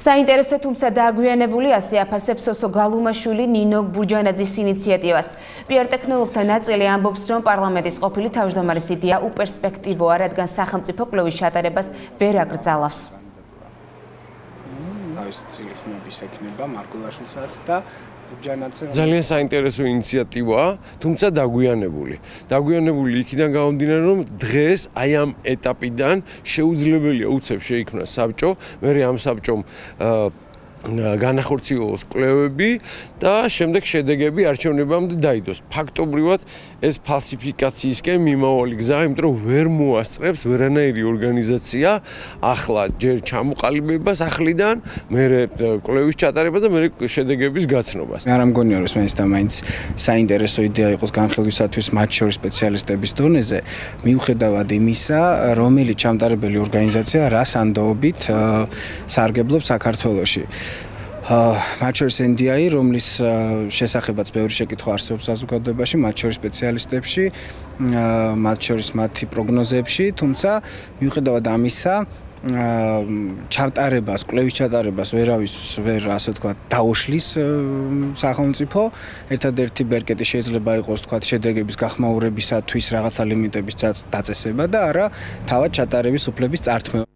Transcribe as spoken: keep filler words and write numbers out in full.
საინტერესო თუმცა დააგვიანებული ასე აფასებსოსო გალუმაშვილი ნინო ბურჯანაძის ინიციატივას. პიარ-ტექნოლოგთა ნაწილი ამბობს, რომ პარლამენტის ყოფილი თავმჯდომარის იდეა უპერსპექტივოა, რადგან სახელმწიფო კვლევის ჩატარებას ვერ აკრძალავს. ძალიან საინტერესო ინიციატივაა, თუმცა დაგვიანებული. დაგვიანებული იქიდან გამომდინარე, რომ დღეს აი ამ ეტაპიდან შეუძლებელია უცებ შეიქმნა საბჭო, მე ამ საბჭომ განახორციელოს კვლევები და შემდეგ შედეგები არჩევნებამდე დაიდოს. ფაქტობრივად ეს ფალსიფიკაციისკენ მიმავალი გზაა, იმიტომ რომ ვერ მოასწრებს ვერანაირი ორგანიზაცია ახლა ჯერ ჩამოყალიბებას ახლიდან, მერე კვლევის ჩატარება და მერე შედეგების გაცნობას. მე არ მგონია რომ ეს და მაინც საინტერესო იდეა იყოს განხილვისათვის მათ შორის სპეციალისტების დონეზე, მიუხედავად იმისა, რომელი ჩამტარებელი ორგანიზაცია რა სანდოობით სარგებლობს საქართველოში. მათ შორის ენ დი აი, რომლის შესახებაც ბევრი შეკითხვა არსებობს საზოგადოებაში, მათ შორის სპეციალისტებში, მათ შორის მათი პროგნოზებში, თუმცა მიუხედავად ამისა, ჩატარებას, კვლევის ჩატარებას ვერავის ვერ ასე ვთქვათ დაუშლის სახელმწიფო. ერთადერთი ბერკეტი შეიძლება იყოს ვთქვათ შედეგების გახმაურებისათვის რაღაცა ლიმიტების დაწესება და არა თავად ჩატარების უფლების წართმევა.